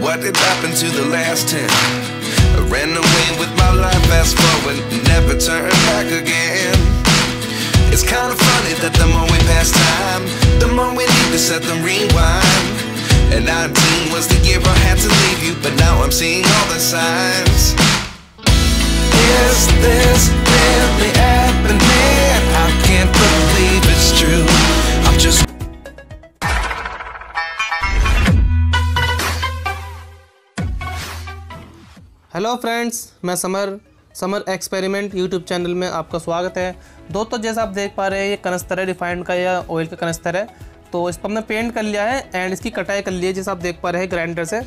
what did happen to the last 10? I ran away with my life, fast forward, never turn back again. It's kind of funny that the more we pass time, the more we need to set the rewind. And 19 was the year I had to leave you, but now I'm seeing all the signs. Is this really happening? I can't believe it's true. I'm just hello friends, मैं Samar experiment YouTube channel में आपका स्वागत है। दोस्तों, जैसा आप देख पा रहे हैं, ये कनस्तर है, रिफाइंड का या ऑयल का कनस्तर है। तो इस पर हमने पेंट कर लिया है एंड इसकी कटाई कर ली है, जैसा आप देख पा रहे हैं ग्राइंडर से।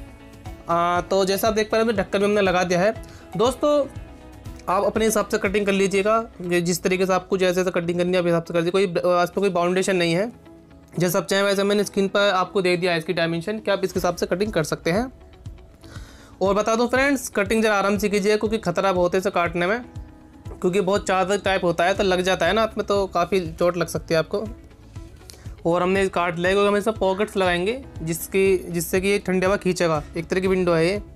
तो जैसा आप देख पा रहे हैं, ढक्कन में हमने लगा दिया है। दोस्तों, आप अपने हिसाब से कटिंग कर लीजिएगा, जिस तरीके से आपको जैसे कटिंग करनी है आप हिसाब से कर दीजिए। कोई आज पर कोई बाउंडेशन नहीं है, जैसा आप चाहें वैसे मैंने स्क्रीन पर आपको दे दिया है इसकी डायमेंशन कि आप इसके हिसाब से कटिंग कर सकते हैं। और बता दो फ्रेंड्स, कटिंग जरा आराम से कीजिए, क्योंकि खतरा बहुत है इसे काटने में, क्योंकि बहुत चादर टाइप होता है तो लग जाता है ना हाथ में, तो काफ़ी चोट लग सकती है आपको। और हमने काट लिया, क्योंकि हम इसमें पॉकेट्स लगाएंगे जिससे कि ये ठंडी हवा खींचेगा। एक तरह की विंडो है ये।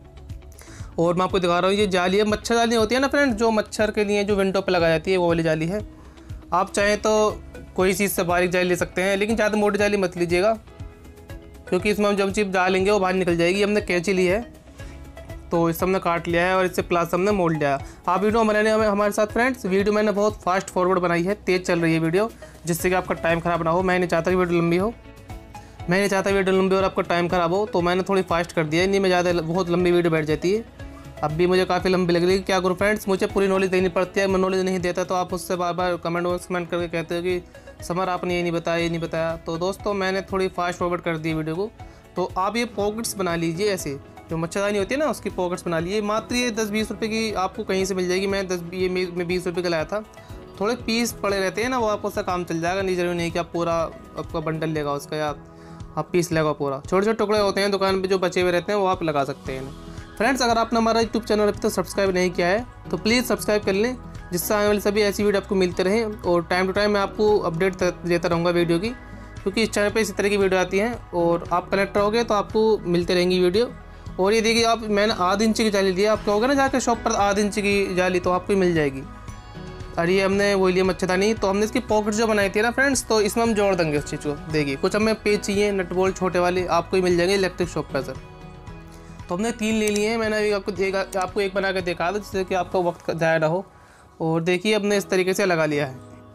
और मैं आपको दिखा रहा हूँ, ये जाली है, मच्छर जाली होती है ना फ्रेंड्स, जो मच्छर के लिए जो विंडो पर लगाई जाती है, वो वाली जाली है। आप चाहें तो कोई चीज़ से बारीक जाली ले सकते हैं, लेकिन ज़्यादा मोटी जाली मत लीजिएगा, क्योंकि इसमें हम जब चिप डालेंगे वो बाहर निकल जाएगी। हमने कैंची ली है, तो इस हमने काट लिया है और इससे प्लास हमने मोड़ लिया। आप वीडियो बनाने हमारे साथ फ्रेंड्स, वीडियो मैंने बहुत फास्ट फॉरवर्ड बनाई है, तेज़ चल रही है वीडियो, जिससे कि आपका टाइम ख़राब ना हो। मैं नहीं चाहता कि वीडियो लंबी हो, मैं नहीं चाहता वीडियो लंबी और आपका टाइम ख़राब हो, तो मैंने थोड़ी फास्ट कर दिया है। नहीं में ज़्यादा बहुत लंबी वीडियो बैठ जाती है। अब भी मुझे काफ़ी लंबी लग रही है, क्या करूँ फ्रेंड्स, मुझे पूरी नॉलेज देनी पड़ती है। मैं नॉलेज नहीं देता तो आप उससे बार बार कमेंट करके कहते हो कि समर आपने ये नहीं बताया। तो दोस्तों, मैंने थोड़ी फास्ट फॉरवर्ड कर दी वीडियो को। तो आप ये पॉकेट्स बना लीजिए, ऐसे जो मच्छरदानी होती है ना, उसकी पॉकेट्स बना लिए। मात्र ये 10-20 रुपये की आपको कहीं से मिल जाएगी। मैं 20 रुपये का लाया था। थोड़े पीस पड़े रहते हैं ना, वो आपको उसका काम चल जाएगा। नहीं जरूरी नहीं कि आप पूरा आपका बंडल लेगा उसका, या आप पीस लेगा पूरा। छोटे छोटे टुकड़े होते हैं दुकान पे जो बचे हुए रहते हैं, वो आप लगा सकते हैं। फ्रेंड्स, अगर आपने हमारा यूट्यूब चैनल अभी तक सब्सक्राइब नहीं किया है तो प्लीज़ सब्सक्राइब कर लें, जिससे आने वाली सभी ऐसी वीडियो आपको मिलते रहें। और टाइम टू टाइम मैं आपको अपडेट देता रहूँगा वीडियो की, क्योंकि इस चैनल पे इसी तरह की वीडियो आती हैं और आप कनेक्ट रहोगे तो आपको मिलते रहेंगी वीडियो। और ये देखिए, आप मैंने आध इंच की जाली ली है। आप कहोगे ना जाकर शॉप पर आध इंच की जाली, तो आपको मिल जाएगी। और ये हमने वो लिए मच्छरदानी, तो हमने इसकी पॉकेट जो बनाई थी ना फ्रेंड्स, तो इसमें हम जोड़ देंगे उस चीज़ को। देखिए, कुछ हमें पेज चाहिए, नट बोल्ट छोटे वाले, आपको ही मिल जाएंगे इलेक्ट्रिक शॉप पर सर। तो हमने 3 ले लिए हैं। मैंने अभी आपको एक बना के दिखा दो, जिससे कि आपका वक्त ज़ाया ना हो। और देखिए, हमने इस तरीके से लगा लिया है।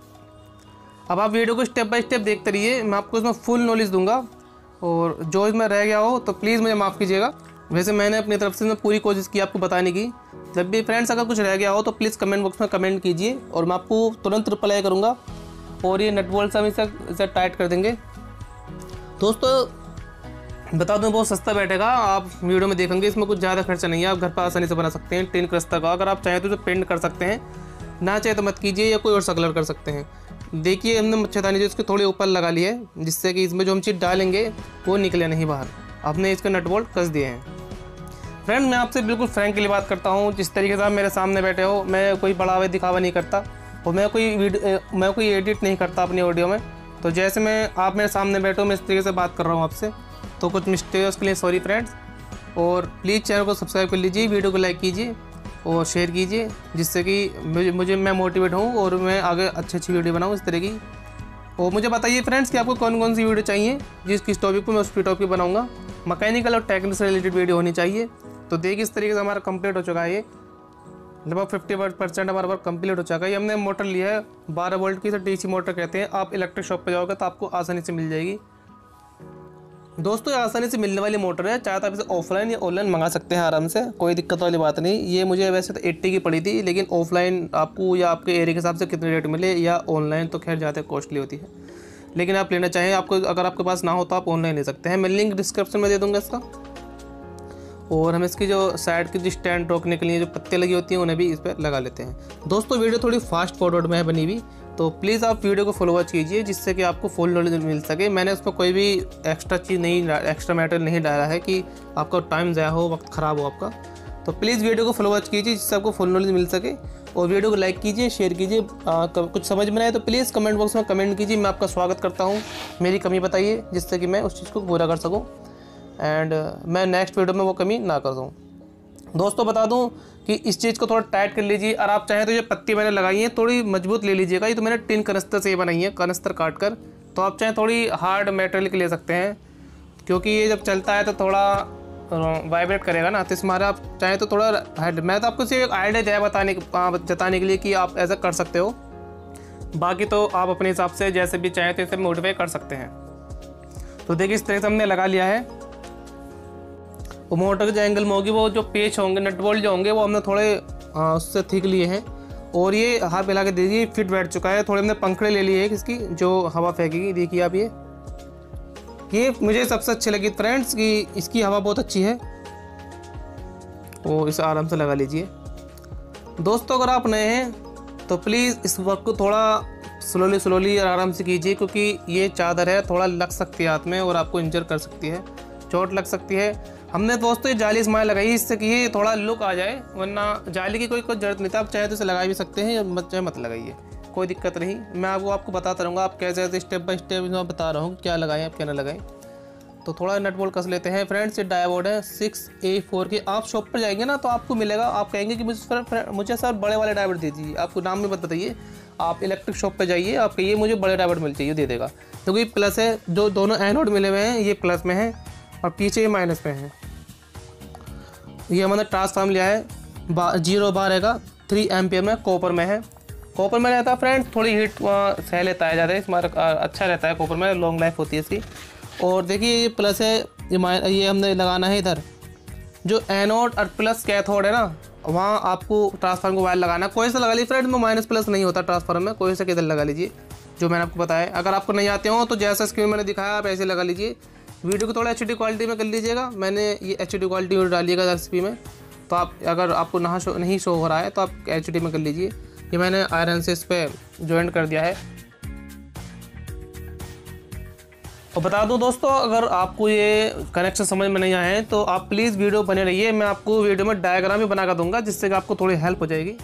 अब आप वीडियो को स्टेप बाय स्टेप देखते रहिए, मैं आपको इसमें फुल नॉलेज दूंगा। और जो इसमें रह गया हो तो प्लीज़ मुझे माफ़ कीजिएगा। वैसे मैंने अपनी तरफ से पूरी कोशिश की आपको बताने की। जब भी फ्रेंड्स अगर कुछ रह गया हो तो प्लीज़ कमेंट बॉक्स में कमेंट कीजिए, और मैं आपको तुरंत रिप्लाई करूँगा। और ये नट बोल्ट से हम इसे टाइट कर देंगे। दोस्तों, बता दूं, बहुत सस्ता बैठेगा। आप वीडियो में देखेंगे, इसमें कुछ ज़्यादा खर्चा नहीं है। आप घर पर आसानी से बना सकते हैं। टिन क्रस्टर का अगर आप चाहें तो पेंट कर सकते हैं, ना चाहे तो मत कीजिए, या कोई और सा कलर कर सकते हैं। देखिए, हमने मच्छरदानी जो इसके थोड़ी ऊपर लगा ली है, जिससे कि इसमें जो हम चीज़ डालेंगे वो निकले नहीं बाहर। हमने इसके नट बोल्ट कस दिए हैं। फ्रेंड, मैं आपसे बिल्कुल फ्रैंकली बात करता हूँ। जिस तरीके से आप मेरे सामने बैठे हो, मैं कोई बढ़ावा दिखावा नहीं करता, और मैं कोई एडिट नहीं करता अपनी ऑडियो में। तो जैसे आप मेरे सामने बैठो, मैं इस तरीके से बात कर रहा हूँ आपसे, तो कुछ मिस्टेक उसके लिए सॉरी फ्रेंड्स। और प्लीज़ चैनल को सब्सक्राइब कर लीजिए, वीडियो को लाइक कीजिए और शेयर कीजिए, जिससे कि मैं मोटिवेट हूँ और मैं आगे अच्छी वीडियो बनाऊँ इस तरह की। और मुझे बताइए फ्रेंड्स कि आपको कौन कौन सी वीडियो चाहिए, किस टॉपिक पर मैं उस टॉपिक बनाऊँगा। मैकेनिकल और टेक्निकल से रिलेटेड वीडियो होनी चाहिए। तो देखिए, इस तरीके से हमारा कंप्लीट हो चुका है। ये लगभग 50% हमारा वर्क कंप्लीट हो चुका है। ये हमने मोटर लिया है 12 वोल्ट की, इसे डीसी मोटर कहते हैं। आप इलेक्ट्रिक शॉप पे जाओगे तो आपको आसानी से मिल जाएगी। दोस्तों, ये आसानी से मिलने वाली मोटर है। चाहे तो आप इसे ऑफलाइन या ऑनलाइन मंगा सकते हैं आराम से, कोई दिक्कत वाली बात नहीं। ये मुझे वैसे तो 80 की पड़ी थी, लेकिन ऑफलाइन आपको या आपके एरिया के हिसाब से कितने रेट मिले, या ऑनलाइन तो खैर ज़्यादा कॉस्टली होती है। लेकिन आप लेना चाहें, अगर आपके पास ना हो तो आप ऑनलाइन ले सकते हैं। मैं लिंक डिस्क्रिप्शन में दे दूँगा इसका। और हम इसकी जो साइड की जो स्टैंड रोकने के लिए जो पत्ते लगी होती हैं, उन्हें भी इस पर लगा लेते हैं। दोस्तों, वीडियो थोड़ी फास्ट फॉरवर्ड में है बनी हुई, तो प्लीज़ आप वीडियो को फॉलो वॉच कीजिए, जिससे कि आपको फुल नॉलेज मिल सके। मैंने उसमें कोई भी एक्स्ट्रा मैटर नहीं डाला है कि आपका टाइम ज़ाया हो, वक्त ख़राब हो आपका। तो प्लीज़ वीडियो को फॉलो वॉच कीजिए, जिससे आपको फुल नॉलेज मिल सके। और वीडियो को लाइक कीजिए, शेयर कीजिए। कुछ समझ में आए तो प्लीज़ कमेंट बॉक्स में कमेंट कीजिए। मैं आपका स्वागत करता हूँ। मेरी कमी बताइए, जिससे कि मैं उस चीज़ को पूरा कर सकूँ। एंड मैं नेक्स्ट वीडियो में वो कमी ना कर दूँ। दोस्तों बता दूं कि इस चीज़ को थोड़ा टाइट कर लीजिए, और आप चाहें तो ये पत्ती मैंने लगाई है थोड़ी मजबूत ले लीजिएगा। ये तो मैंने टिन कनस्तर से बनाई है, कनस्तर काट कर। तो आप चाहें थोड़ी हार्ड मेटेरियल की ले सकते हैं, क्योंकि ये जब चलता है तो थोड़ा वाइब्रेट करेगा ना, तो इस मारे आप चाहें तो थोड़ा हेड। मैं तो आपको सिर्फ एक आइडिया दिया जताने के लिए कि आप ऐसा कर सकते हो। बाकी तो आप अपने हिसाब से जैसे भी चाहें तो इसे मॉडिफाई कर सकते हैं। तो देखिए इस तरह से हमने लगा लिया है। वो मोटर के जो एंगल में होगी, वो जो पेच होंगे, नट बोल्ट जो होंगे, वो हमने थोड़े उससे ठीक लिए हैं। और ये हाथ मिला के दीजिए, फिट बैठ चुका है। थोड़े हमने पंखड़े ले लिए हैं इसकी, जो हवा फेंकेगी। देखिए आप ये मुझे सबसे अच्छी लगी फ्रेंड्स कि इसकी हवा बहुत अच्छी है। वो इसे आराम से लगा लीजिए। दोस्तों अगर आप नए हैं तो प्लीज़ इस वर्क को थोड़ा स्लोली और आराम से कीजिए, क्योंकि ये चादर है, थोड़ा लग सकती है हाथ में और आपको इंजर कर सकती है, चोट लग सकती है। हमने दोस्तों ये जाली इस्तेमाल लगाई इससे कि ये थोड़ा लुक आ जाए, वरना जाली की कोई जरूरत नहीं था। आप चाहे तो इसे लगा भी सकते हैं, या मत लगाइए, कोई दिक्कत नहीं। मैं आपको बताता रहूँगा, आप कैसे स्टेप बाय स्टेप मैं बता रहा हूँ क्या लगाएं आप क्या ना लगाएं। तो थोड़ा नट बोल्ट कस लेते हैं फ्रेंड्स। ये डायोड है 6A4 की। आप शॉप पर जाएंगे ना तो आपको मिलेगा, आप कहेंगे कि मुझे सर बड़े वाले डायोड दे दीजिए। आपको नाम भी मत बताइए, आप इलेक्ट्रिक शॉप पर जाइए, आप कहिए मुझे बड़े डायोड मिल चाहिए, दे देगा। क्योंकि प्लस है, जो दोनों एनोड मिले हुए हैं, ये प्लस में है और पीछे ये माइनस में है। ये हमने ट्रांसफार्म लिया है 0 बार रहेगा, 3 एम्पियर में, कॉपर में है। कॉपर में रहता है फ्रेंड्स, थोड़ी हीट सह लेता है ज़्यादा, इसमें अच्छा रहता है कॉपर में, लॉन्ग लाइफ होती है इसकी। और देखिए ये प्लस है, ये हमने लगाना है इधर जो एनोड और प्लस कैथोड है ना, वहाँ आपको ट्रांसफार्मर को वायर लगाना। कोई से लगा लीजिए फ्रेंड, में माइनस प्लस नहीं होता ट्रांसफार्मर में, कोई से किधर लगा लीजिए जो मैंने आपको बताया। अगर आपको नहीं आते हो तो जैसा स्क्रीन मैंने दिखाया आप ऐसे लगा लीजिए। वीडियो को थोड़ा HD क्वालिटी में कर लीजिएगा। मैंने ये HD क्वालिटी में डालिएगा रेसिपी में, तो आप अगर आपको नहीं शो हो रहा है तो आप HD में कर लीजिए। ये मैंने आयरन से इस पर ज्वाइंट कर दिया है। और बता दूं दोस्तों, अगर आपको ये कनेक्शन समझ में नहीं आए हैं तो आप प्लीज़ वीडियो बने रहिए। मैं आपको वीडियो में डायग्राम भी बना कर दूंगा, जिससे कि आपको थोड़ी हेल्प हो जाएगी।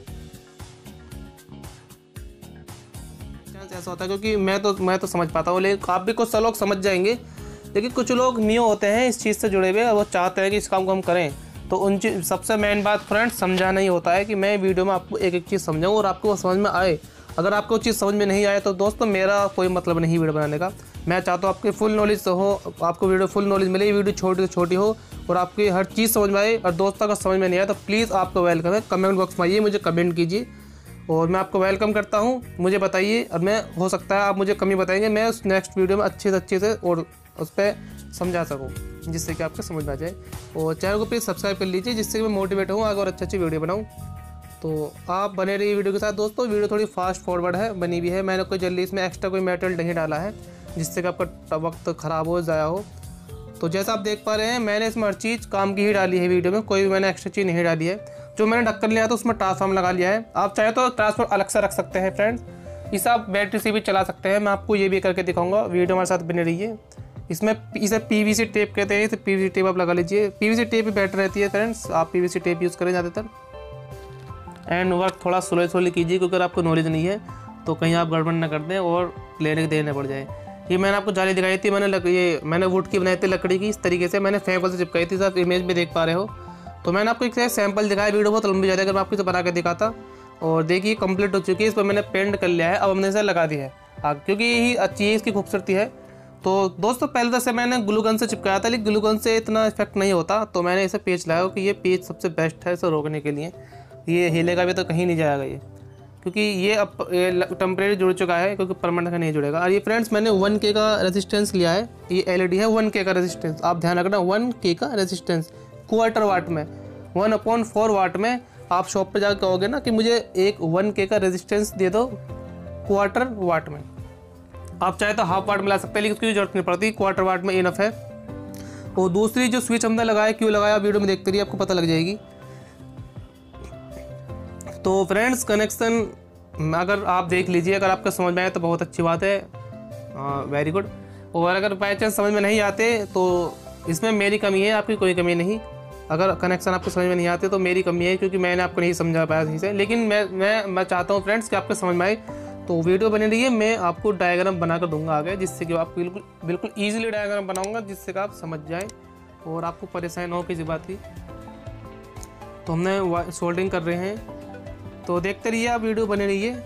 ऐसा होता है क्योंकि मैं तो समझ पाता हूँ, लेकिन आप भी कुछ लोग समझ जाएंगे। लेकिन कुछ लोग न्यू होते हैं इस चीज़ से जुड़े हुए, वो चाहते हैं कि इस काम को हम करें। तो उन सबसे मेन बात फ्रेंड्स समझाना ही होता है कि मैं वीडियो में आपको एक एक चीज़ समझाऊँ और आपको समझ में आए। अगर आपको चीज़ समझ में नहीं आए तो दोस्तों मेरा कोई मतलब नहीं वीडियो बनाने का। मैं चाहता हूँ आपकी फुल नॉलेज हो, आपको वीडियो फुल नॉलेज मिले, वीडियो छोटी से छोटी हो और आपकी हर चीज़ समझ में आए। और दोस्तों का समझ में नहीं आया तो प्लीज़ आपको वेलकम है, कमेंट बॉक्स में आइए, मुझे कमेंट कीजिए और मैं आपको वेलकम करता हूँ। मुझे बताइए, और मैं हो सकता है आप मुझे कमी बताएंगे, मैं उस नेक्स्ट वीडियो में अच्छे से और उस पर समझा सकूँ, जिससे कि आपको समझ में आ जाए। और चैनल को प्लीज़ सब्सक्राइब कर लीजिए, जिससे कि मैं मोटिवेट हूँ आगे और अच्छी वीडियो बनाऊँ। तो आप बने रहिए वीडियो के साथ। दोस्तों वीडियो थोड़ी फास्ट फॉरवर्ड है बनी हुई है, मैंने कोई जल्दी इसमें एक्स्ट्रा कोई मटेरियल नहीं डाला है जिससे कि आपका वक्त ख़राब हो, ज़ाया हो। तो जैसा आप देख पा रहे हैं मैंने इसमें हर चीज़ काम की ही डाली है वीडियो में, कोई भी मैंने एक्स्ट्रा चीज़ नहीं डाली है। जो मैंने ढक्कन लिया था उसमें ट्रांसफार्मर लगा लिया है। आप चाहे तो ट्रांसफार्मर अलग से रख सकते हैं फ्रेंड्स, इसे आप बैटरी से भी चला सकते हैं। मैं आपको ये भी करके दिखाऊंगा, वीडियो हमारे साथ बने रहिए। इसे PVC टेप कहते हैं, इसे PVC टेप आप लगा लीजिए। PVC टेप भी बेटर रहती है फ्रेंड्स, आप PVC टेप यूज़ करें ज़्यादातर। एंड वर्क थोड़ा स्लोली कीजिए, क्योंकि अगर आपको नॉलेज नहीं है तो कहीं आप गड़बड़ ना कर दें और लेने देने पड़ जाए। ये मैंने आपको जाली दिखाई थी, मैंने वुड की बनाई थी, लकड़ी की। इस तरीके से मैंने फेविकोल से चिपकाई थी, आप इमेज में देख पा रहे हो। तो मैंने आपको एक सैंपल दिखाया, वीडियो बहुत लंबी जाती है अगर मैं आपको इसे बना के दिखाता। और देखिए कंप्लीट हो चुकी है, इस पर मैंने पेंट कर लिया है। अब हमने इसे लगा दिया है क्योंकि यही अच्छी है, इसकी खूबसूरती है। तो दोस्तों पहले से मैंने ग्लू गन से चिपकाया था, लेकिन ग्लू गन से इतना इफेक्ट नहीं होता, तो मैंने इसे पेच लगाया कि ये पेच सबसे बेस्ट है इसे रोकने के लिए। ये हिलेगा भी तो कहीं नहीं जाएगा ये, क्योंकि ये अब टेम्परेरी जुड़ चुका है, क्योंकि परमानेंट का नहीं जुड़ेगा। और ये फ्रेंड्स मैंने 1K का रेजिस्टेंस लिया है, ये LED है 1K का रेजिस्टेंस, आप ध्यान रखना 1K का रेजिस्टेंस, क्वार्टर वाट में, 1/4 वाट में। आप शॉप पे जाकर कहोगे ना कि मुझे एक 1K का रेजिस्टेंस दे दो क्वार्टर वाट में, आप चाहे तो हाफ वाट मिला सकते हैं, लेकिन उसकी जरूरत नहीं पड़ती, क्वार्टर वाट में इनफ है। और दूसरी जो स्विच हमने लगाया, क्यों लगाया, वीडियो में देखते रहिए आपको पता लग जाएगी। तो फ्रेंड्स कनेक्शन अगर आप देख लीजिए, अगर आपको समझ में आए तो बहुत अच्छी बात है, वेरी गुड। और अगर बाई चांस समझ में नहीं आते तो इसमें मेरी कमी है, आपकी कोई कमी नहीं। अगर कनेक्शन आपको समझ में नहीं आते तो मेरी कमी है, क्योंकि मैंने आपको नहीं समझा पाया सही से। लेकिन मैं चाहता हूँ फ्रेंड्स कि आपको समझ में आए। तो वीडियो बनी रही है, मैं आपको डायग्राम बना कर दूंगा आगे, जिससे कि आप बिल्कुल ईजिली डायग्राम बनाऊंगा, जिससे कि आप समझ जाए और आपको परेशानी ना हो किसी बात की। तो हमने सोल्डरिंग कर रहे हैं, तो देखते रहिए आप, वीडियो बनी रही है।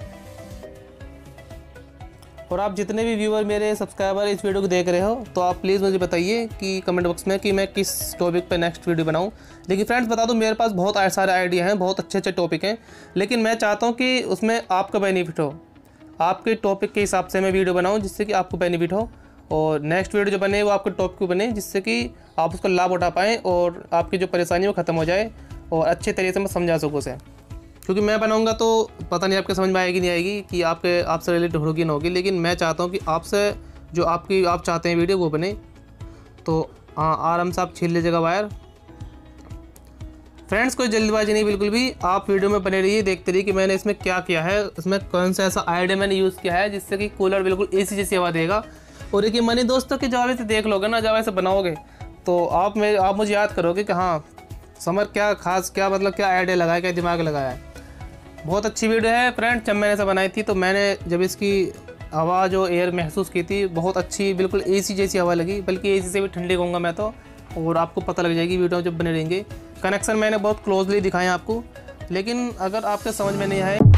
और आप जितने भी व्यूअर मेरे सब्सक्राइबर इस वीडियो को देख रहे हो, तो आप प्लीज़ मुझे बताइए कि कमेंट बॉक्स में कि मैं किस टॉपिक पे नेक्स्ट वीडियो बनाऊं। लेकिन फ्रेंड्स बता दूं, मेरे पास बहुत सारे आइडिया हैं, बहुत अच्छे अच्छे टॉपिक हैं, लेकिन मैं चाहता हूं कि उसमें आपका बेनिफिट हो, आपके टॉपिक के हिसाब से मैं वीडियो बनाऊँ, जिससे कि आपको बेनिफिट हो और नेक्स्ट वीडियो जो बने वो आपके टॉपिक को बने, जिससे कि आप उसका लाभ उठा पाएँ और आपकी जो परेशानी है वो ख़त्म हो जाए और अच्छे तरीके से मैं समझा सकूँ उसे। क्योंकि मैं बनाऊंगा तो पता नहीं आपके समझ में आएगी नहीं आएगी, कि आपसे रिलेटेड होगी ना होगी, लेकिन मैं चाहता हूं कि आपसे जो आप चाहते हैं वीडियो वो बने। तो आराम से आप छील लीजिएगा वायर। फ्रेंड्स कोई जल्दबाजी नहीं बिल्कुल भी, आप वीडियो में बने रहिए, देखते रहिए कि मैंने इसमें क्या किया है, इसमें कौन सा ऐसा आइडिया मैंने यूज़ किया है जिससे कि कूलर बिल्कुल एसी जैसी हवा देगा। और एक मनी दोस्तों की जब ऐसे देख लोगे ना, जब ऐसे बनाओगे तो आप मुझे याद करोगे कि हाँ समर क्या खास, क्या मतलब क्या आइडिया लगाया, क्या दिमाग लगाया है। बहुत अच्छी वीडियो है फ्रेंड। जब मैंने ऐसा बनाई थी तो मैंने जब इसकी हवा जो एयर महसूस की थी, बहुत अच्छी, बिल्कुल एसी जैसी हवा लगी, बल्कि एसी से भी ठंडी कहूँगा मैं तो। और आपको पता लग जाएगी वीडियो जब बने रहेंगे। कनेक्शन मैंने बहुत क्लोजली दिखाए आपको, लेकिन अगर आपके समझ में नहीं आए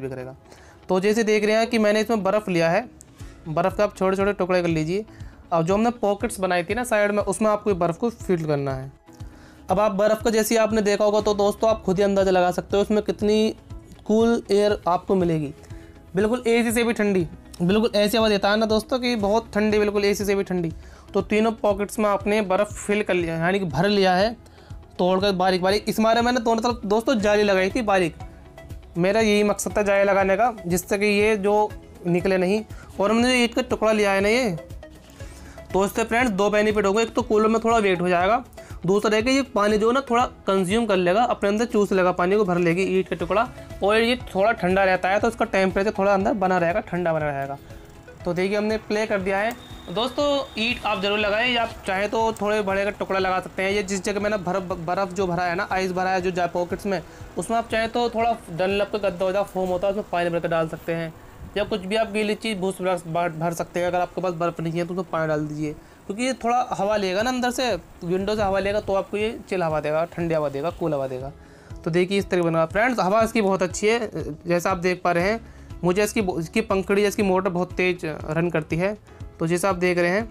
भी करेगा। तो जैसे देख रहे हैं कि मैंने इसमें बर्फ़ लिया है, बर्फ़ का आप छोटे छोटे टुकड़े कर लीजिए। और जो हमने पॉकेट्स बनाई थी ना साइड में, उसमें आपको बर्फ़ को फिल करना है। अब आप बर्फ़ का जैसे आपने देखा होगा तो दोस्तों आप खुद ही अंदाज़ा लगा सकते हो उसमें कितनी कूल एयर आपको मिलेगी, बिल्कुल एसी से भी ठंडी, बिल्कुल ऐसी हवा देता है ना दोस्तों कि बहुत ठंडी, बिल्कुल एसी से भी ठंडी। तो तीनों पॉकेट्स में आपने बर्फ़ फिल कर लिया, यानी कि भर लिया है तोड़कर बारीक बारीक। इस मारे मैंने दोनों तरफ दोस्तों जाली लगाई थी बारीक, मेरा यही मकसद था जाली लगाने का, जिससे कि ये जो निकले नहीं। और हमने जो ईंट का टुकड़ा लिया है ना ये, तो इससे फ्रेंड्स दो बेनिफिट होगा। एक तो कूलर में थोड़ा वेट हो जाएगा, दूसरा है कि ये पानी जो है ना थोड़ा कंज्यूम कर लेगा, अपने अंदर चूस लेगा, पानी को भर लेगी ईंट का टुकड़ा। और ये थोड़ा ठंडा रहता है तो इसका टेम्परेचर थोड़ा अंदर बना रहेगा, ठंडा बना रहेगा। तो देखिए हमने प्ले कर दिया है दोस्तों। ईंट आप ज़रूर लगाएं, या आप चाहे तो थोड़े बड़े का टुकड़ा लगा सकते हैं। ये जिस जगह मैंने बर्फ़ जो भरा है ना, आइस भरा है जो पॉकेट्स में, उसमें आप चाहे तो थोड़ा डनलप का गद्दा होता है, फोम होता है, उसमें पानी भर कर डाल सकते हैं। या कुछ भी आप गीली चीज़ भूस भर सकते हैं। अगर आपके पास बर्फ़ नहीं है तो उसमें पानी डाल दीजिए, क्योंकि ये थोड़ा हवा लेगा ना अंदर से, विंडो से हवा लेगा तो आपको ये चिल हवा देगा, ठंडी हवा देगा, कूल हवा देगा। तो देखिए इस तरह बना फ्रेंड्स। हवा इसकी बहुत अच्छी है, जैसा आप देख पा रहे हैं। मुझे इसकी पंखड़ी, इसकी मोटर बहुत तेज़ रन करती है। तो जैसा आप देख रहे हैं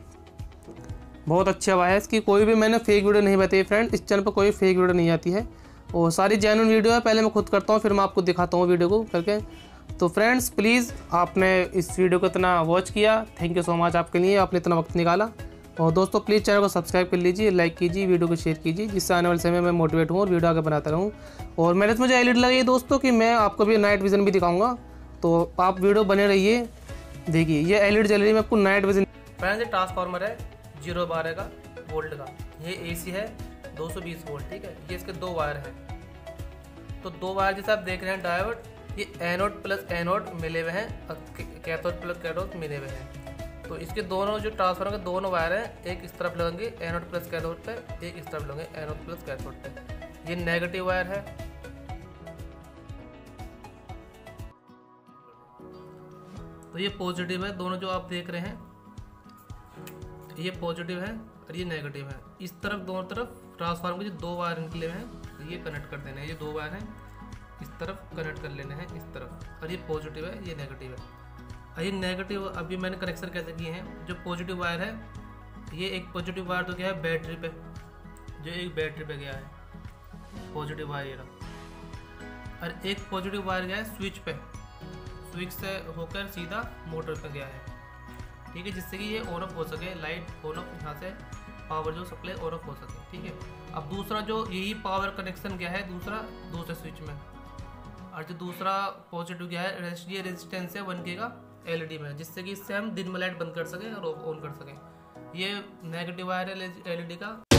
बहुत अच्छी हवा है इसकी। कोई भी मैंने फेक वीडियो नहीं बताई फ्रेंड, इस चैनल पर कोई फेक वीडियो नहीं आती है, और सारी जेन्युइन वीडियो है। पहले मैं खुद करता हूँ, फिर मैं आपको दिखाता हूँ वीडियो को करके। तो फ्रेंड्स प्लीज़ आपने इस वीडियो को इतना वॉच किया, थैंक यू सो मच आपके लिए, आपने इतना वक्त निकाला। और दोस्तों प्लीज़ चैनल को सब्सक्राइब कर लीजिए, लाइक कीजिए, वीडियो को शेयर कीजिए, जिससे आने वाले समय में मोटिवेट हूँ और वीडियो आगे बनाता रहूँ। और मेरे मुझे एलईडी लगी दोस्तों कि मैं आपको भी नाइट विजन भी दिखाऊंगा, तो आप वीडियो बने रहिए। देखिए ये एलईडी जल रही है, मैं आपको नाइट विजन। फ्रेंड्स ये ट्रांसफार्मर है 012 का वोल्ट का, ये एसी है 220 वोल्ट, ठीक है। ये इसके दो वायर हैं, तो दो वायर जैसे आप देख रहे हैं डायोड, ये एनोड प्लस एनोड मिले हुए हैं, कैथोड प्लस कैथोड मिले हुए हैं। तो इसके दोनों जो ट्रांसफार्मर के दोनों वायर हैं, एक इस तरफ लगेंगे एनोड प्लस कैथोड पे, एक इस तरफ लगेंगे एनोड प्लस कैथोड पे। ये नेगेटिव वायर है, तो ये पॉजिटिव है। दोनों जो आप देख रहे हैं ये पॉजिटिव है और ये नेगेटिव है। इस तरफ दोनों तरफ ट्रांसफार्मर के जो दो वायर निकले हुए हैं ये कनेक्ट कर देने हैं। ये दो वायर हैं, इस तरफ कनेक्ट कर लेने हैं इस तरफ, और ये पॉजिटिव है, ये नेगेटिव है। और ये नेगेटिव अभी मैंने कनेक्शन कैसे किए हैं, जो पॉजिटिव वायर है, ये एक पॉजिटिव वायर तो गया है बैटरी पे, जो एक बैटरी पे गया है पॉजिटिव वायर, और एक पॉजिटिव वायर गया है स्विच पे, स्विच से होकर सीधा मोटर पे गया है, ठीक है, जिससे कि ये ऑन ऑफ हो सके, लाइट ऑन ऑफ, यहाँ से पावर जो सप्लाई ऑन ऑफ हो सके, ठीक है। अब दूसरा जो यही पावर कनेक्शन गया है दूसरे स्विच में, और जो दूसरा पॉजिटिव गया है, ये रेजिस्टेंस है 1K का एलईडी में, जिससे कि इससे हम दिन में लाइट बंद कर सकें और ऑन कर सकें। ये नेगेटिव वायर है एलईडी का,